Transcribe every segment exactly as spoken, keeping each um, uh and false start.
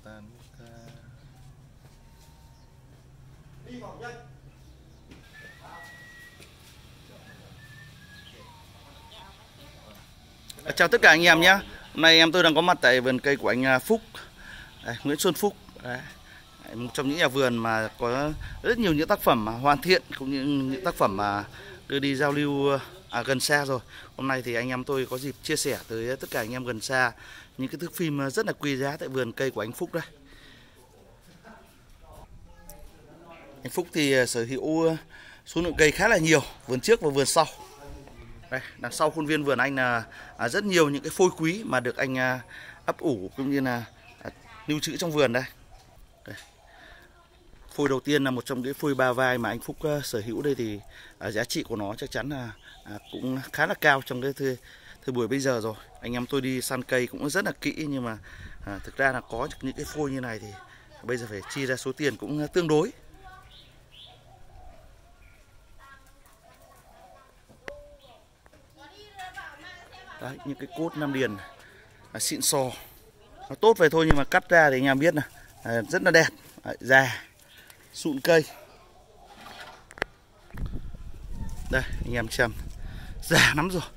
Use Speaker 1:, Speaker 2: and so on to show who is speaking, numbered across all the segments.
Speaker 1: Tan Chào tất cả anh em nhé. Hôm nay em tôi đang có mặt tại vườn cây của anh Phúc, Đây, Nguyễn Xuân Phúc. Đấy, một trong những nhà vườn mà có rất nhiều những tác phẩm mà hoàn thiện cũng như những tác phẩm mà đưa đi giao lưu à, gần xa rồi. Hôm nay thì anh em tôi có dịp chia sẻ tới tất cả anh em gần xa những cái thước phim rất là quý giá tại vườn cây của anh Phúc đây. Anh Phúc thì sở hữu số lượng cây khá là nhiều, vườn trước và vườn sau. Đây, đằng sau khuôn viên vườn anh là à, rất nhiều những cái phôi quý mà được anh à, ấp ủ cũng như là à, lưu trữ trong vườn đây. đây. Phôi đầu tiên là một trong cái phôi ba vai mà anh Phúc uh, sở hữu đây thì à, giá trị của nó chắc chắn là à, cũng khá là cao trong cái thời, thời buổi bây giờ rồi. Anh em tôi đi săn cây cũng rất là kỹ nhưng mà à, thực ra là có những cái phôi như này thì bây giờ phải chi ra số tiền cũng tương đối. Đấy, những cái cốt Nam Điền à, xịn sò, nó tốt vậy thôi nhưng mà cắt ra thì anh em biết là à, rất là đẹp, à, già, sụn cây. Đây anh em xem, già lắm rồi.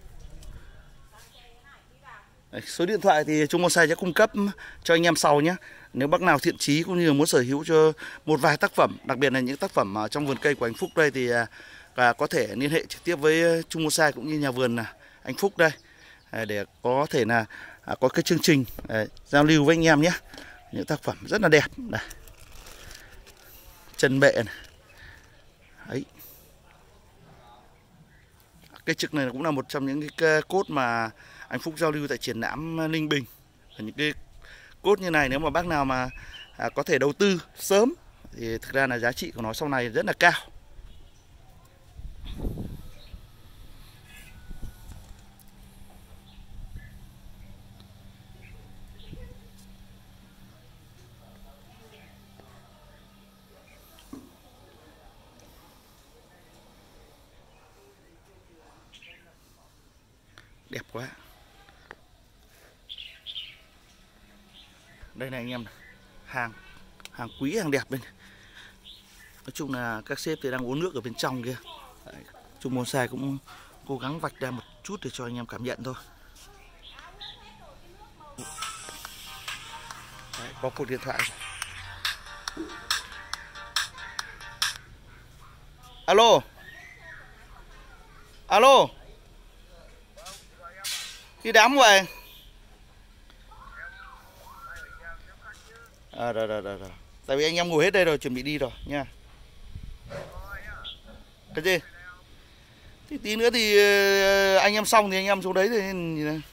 Speaker 1: Đấy, số điện thoại thì Trung Bonsai sẽ cung cấp cho anh em sau nhé. Nếu bác nào thiện chí cũng như muốn sở hữu cho một vài tác phẩm, đặc biệt là những tác phẩm ở trong vườn cây của anh Phúc đây thì à, có thể liên hệ trực tiếp với Trung Bonsai cũng như nhà vườn anh Phúc đây, để có thể là à, có cái chương trình à, giao lưu với anh em nhé. Những tác phẩm rất là đẹp. Đây. Chân bệ này. Đấy. Cây trực này cũng là một trong những cái cốt mà anh Phúc giao lưu tại triển lãm Ninh Bình. Những cái cốt như này nếu mà bác nào mà à, có thể đầu tư sớm thì thực ra là giá trị của nó sau này rất là cao. Đẹp quá. Đây này anh em, hàng hàng quý, hàng đẹp bên. Nói chung là các sếp thì đang uống nước ở bên trong kia. Đấy, Trung Bonsai cũng cố gắng vạch ra một chút để cho anh em cảm nhận thôi. Đấy, có cuộc điện thoại. Alo. Alo. Đi đám vậy. À, rồi, rồi, rồi, rồi. Tại vì anh em ngồi hết đây rồi, chuẩn bị đi rồi nha. Cái gì? Thì tí nữa thì anh em xong thì anh em xuống đấy thì nhìn này.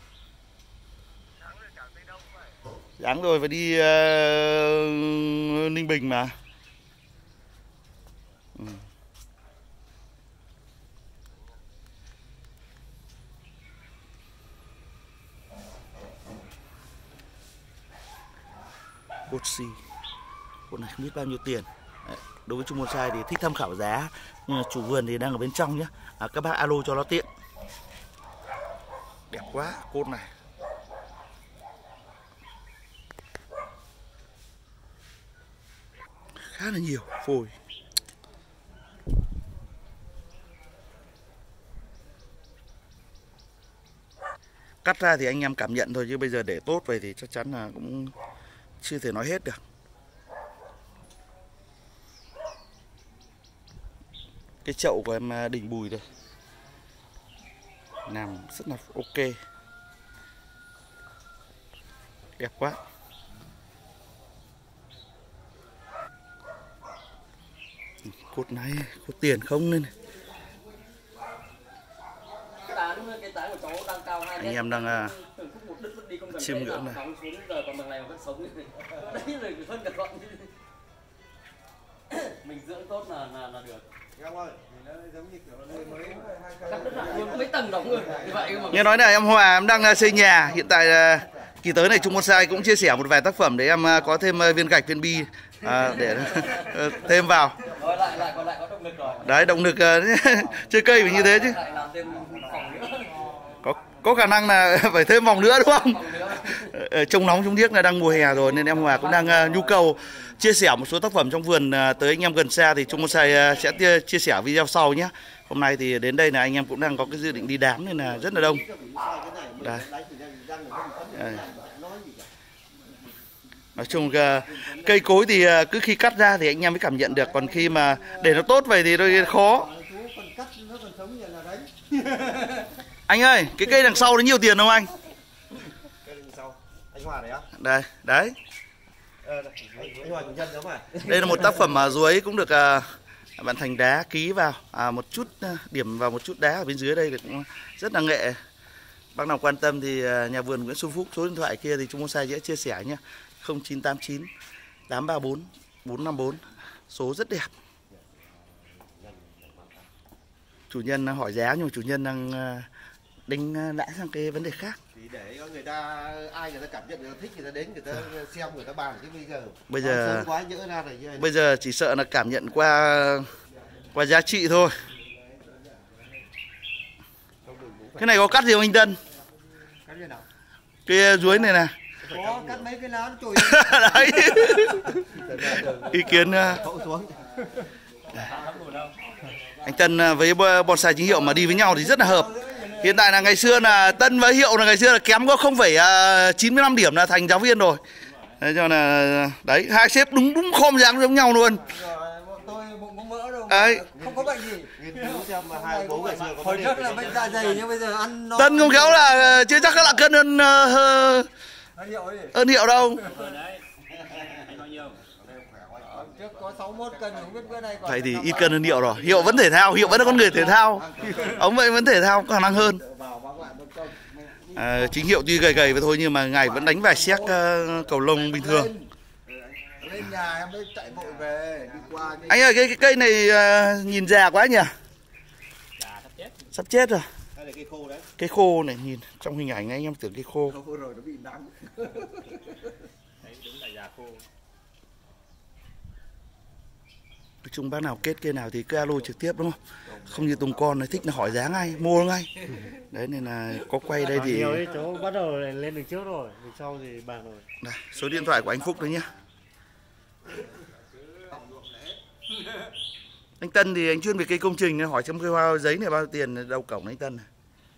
Speaker 1: Sáng rồi phải đi uh, Ninh Bình mà. Ừ. Cốt xì, cốt này không biết bao nhiêu tiền. Đấy, đối với Trung Bonsai thì thích tham khảo giá, nhưng mà chủ vườn thì đang ở bên trong nhé. À, các bác alo cho nó tiện. Đẹp quá cốt này. Khá là nhiều phôi. Cắt ra thì anh em cảm nhận thôi chứ bây giờ để tốt vậy thì chắc chắn là cũng chưa thể nói hết được. Cái chậu của em Đình Bùi đây làm rất là ok, đẹp quá. Cốt này có tiền không nên anh em đang uh, chiêm ngưỡng này.
Speaker 2: Mình dưỡng tốt là là, là được. Mấy tầng đóng người. Vậy mà...
Speaker 1: Nghe nói là em Hòa em đang xây nhà. Hiện tại kỳ tới này Trung Bonsai cũng chia sẻ một vài tác phẩm để em có thêm viên gạch, viên bi à, để thêm vào.
Speaker 2: Rồi lại lại còn lại có động lực rồi.
Speaker 1: Đấy, động lực chơi cây phải như thế chứ. Có có khả năng là phải thêm vòng nữa đúng không? trông nóng trông điếc là đang mùa hè rồi nên em Hòa cũng đang uh, nhu cầu chia sẻ một số tác phẩm trong vườn uh, tới anh em gần xa thì Trung Bonsai uh, sẽ tia, chia sẻ video sau nhé. Hôm nay thì đến đây là anh em cũng đang có cái dự định đi đám nên là rất là đông. Đây. Đây. Nói chung uh, cây cối thì uh, cứ khi cắt ra thì anh em mới cảm nhận được, còn khi mà để nó tốt vậy thì đôi khó. Anh ơi, cái cây đằng sau nó nhiều tiền không anh?
Speaker 3: Cây đằng sau. Anh Hòa đấy á?
Speaker 1: Đây, đấy.
Speaker 3: Ờ, anh Hòa chủ nhân đó mà.
Speaker 1: Đây là một tác phẩm mà dưới cũng được uh, bạn Thành đá ký vào, à, một chút uh, điểm vào một chút đá ở bên dưới đây cũng rất là nghệ. Bác nào quan tâm thì uh, nhà vườn Nguyễn Xuân Phúc, số điện thoại kia thì Trung Bonsai sẽ chia sẻ nhé. không chín tám chín tám ba bốn bốn năm bốn, số rất đẹp. Chủ nhân hỏi giá nhưng mà chủ nhân đang uh, đánh lãi sang cái vấn đề khác.
Speaker 3: Thì để người ta ai người ta cảm nhận người ta thích người ta đến người ta xem người ta bàn, chứ bây giờ
Speaker 1: bây giờ
Speaker 3: quá nhỡ ra này, như
Speaker 1: bây giờ chỉ sợ là cảm nhận qua qua giá trị thôi. Cái này có cắt gì không anh Tân?
Speaker 3: Cắt gì nào?
Speaker 1: Cái dưới này nè.
Speaker 3: Có cắt mấy cái lá nó trồi.
Speaker 1: Đấy. Ý kiến uh... anh Tân với bonsai chính hiệu mà đi với nhau thì rất là hợp. Hiện tại là ngày xưa là Tân với Hiệu là ngày xưa là kém có không phẩy chín mươi lăm điểm là thành giáo viên rồi. Đấy cho là đấy, hai sếp đúng đúng khom dáng giống nhau luôn.
Speaker 3: Tôi bụng cũng mỡ đâu.
Speaker 1: Đấy.
Speaker 3: Không có bệnh gì. Nghiên cứu xem mà hai bố ngày xưa có hồi trước là bệnh dạ dày nhưng bây giờ ăn no.
Speaker 1: Tân không khéo là chưa chắc là cân hơn uh, hơn Hiệu đâu.
Speaker 3: Trước có sáu mươi mốt cân, không biết bữa nay còn.
Speaker 1: Thầy thì ít cân hơn Hiệu rồi. Hiệu vẫn thể thao, Hiệu vẫn là con người thể thao. Ông vậy vẫn thể thao có khả năng hơn. À, chính Hiệu tuy gầy gầy vậy thôi nhưng mà ngày vẫn đánh vài séc uh, cầu lông bình thường.
Speaker 3: Lên nhà em mới chạy vội về đi qua.
Speaker 1: Anh ơi cái, cái cây này uh, nhìn già quá nhỉ? Sắp chết rồi.
Speaker 3: Đây là cây khô đấy.
Speaker 1: Cây khô này nhìn trong hình ảnh anh em tưởng cây khô.
Speaker 3: Khô rồi nó bị nắng.
Speaker 2: Đấy đúng là già khô.
Speaker 1: Nói chung bác nào kết cây nào thì cứ alo trực tiếp đúng không? Không như Tùng Con này thích là hỏi giá ngay, mua ngay. Đấy nên là có quay đây thì
Speaker 4: nhiều đấy, cháu bắt đầu lên được trước rồi, từ sau thì bàn rồi.
Speaker 1: Đây, số điện thoại của anh Phúc đấy nhá. Anh Tân thì anh chuyên về cây công trình, hỏi trong cây hoa giấy này bao nhiêu tiền đầu cổng anh Tân này.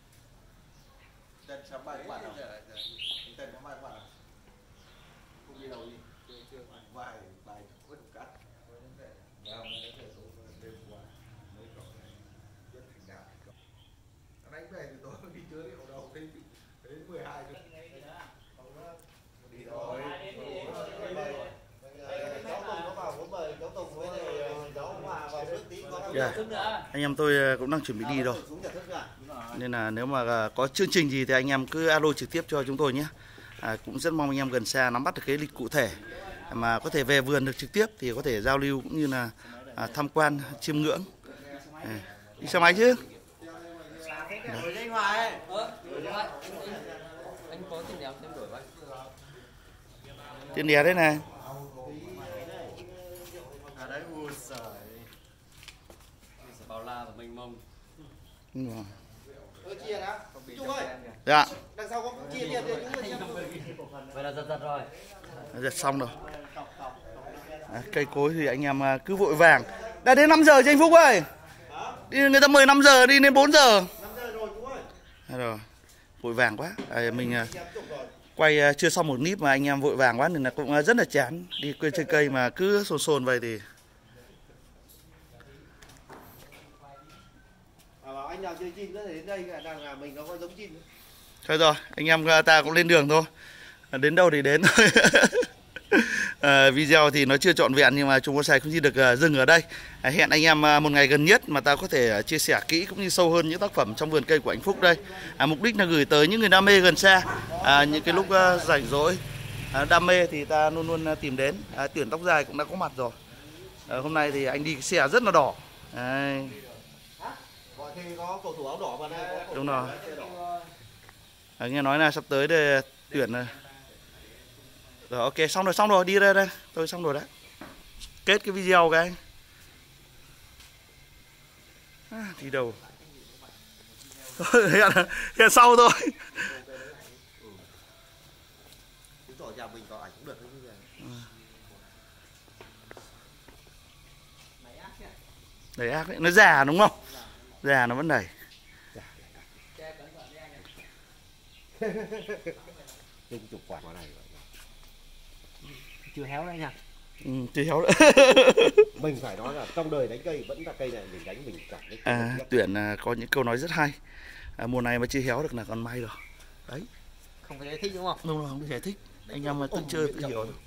Speaker 1: Yeah. Anh em tôi cũng đang chuẩn bị đi rồi. Nên là nếu mà có chương trình gì thì anh em cứ alo trực tiếp cho chúng tôi nhé. À, cũng rất mong anh em gần xa nắm bắt được cái lịch cụ thể mà có thể về vườn được trực tiếp thì có thể giao lưu cũng như là à, tham quan chiêm ngưỡng. À, đi xe máy chứ. Tiền đẻ đấy này.
Speaker 2: Bao la và mênh mông.
Speaker 3: Chia đã. Trung ơi.
Speaker 1: Dạ.
Speaker 3: Đằng sau có chia chia chia
Speaker 2: Vậy là giật giật rồi.
Speaker 1: Giật xong rồi. À, cây cối thì anh em cứ vội vàng. Đã đến năm giờ chứ anh Phúc ơi. Đi người ta mời năm giờ đi đến bốn giờ.
Speaker 3: năm giờ rồi chú ơi.
Speaker 1: À, rồi. Vội vàng quá. À, mình quay chưa xong một clip mà anh em vội vàng quá nên là cũng rất là chán. Đi quên chơi cây mà cứ sồn sồn vậy thì
Speaker 3: Anh nào chơi chim đến đây đang là mình nó có giống chim.
Speaker 1: thôi rồi, anh em ta cũng lên đường thôi. Đến đâu thì đến thôi. À, video thì nó chưa trọn vẹn nhưng mà Trung Bonsai không chỉ được uh, dừng ở đây. À, hẹn anh em uh, một ngày gần nhất mà ta có thể uh, chia sẻ kỹ cũng như sâu hơn những tác phẩm trong vườn cây của anh Phúc đây. À, mục đích là gửi tới những người đam mê gần xa. À, những cái lúc uh, rảnh rỗi, uh, đam mê thì ta luôn luôn uh, tìm đến. À, tuyển tóc dài cũng đã có mặt rồi. À, hôm nay thì anh đi cái xe rất là đỏ. Đấy.
Speaker 3: Thì có cầu thủ áo đỏ mà đây.
Speaker 1: Đúng rồi. À, nghe nói là sắp tới để tuyển rồi. Rồi ok, xong rồi, xong rồi, đi ra đây. Tôi xong rồi đấy. Kết cái video cái. À, đi đâu? Hẹn, hẹn sau thôi.
Speaker 3: nhà mình có ảnh cũng được như vậy.
Speaker 1: Đầy ác đấy, nó già đúng không? Già nó vẫn đầy.
Speaker 3: Chung chục quả này
Speaker 4: Chưa héo đấy nha.
Speaker 1: Ừ, chưa héo nữa.
Speaker 3: mình phải nói là trong đời đánh cây vẫn là cây này mình đánh mình cảm thấy
Speaker 1: À, Tuyển à, có những câu nói rất hay. À, mùa này mà chưa héo được là còn may rồi. Đấy.
Speaker 2: Không có giải thích đúng không?
Speaker 1: Đúng rồi, không thể giải thích. Anh em mà tự chơi tự hiểu.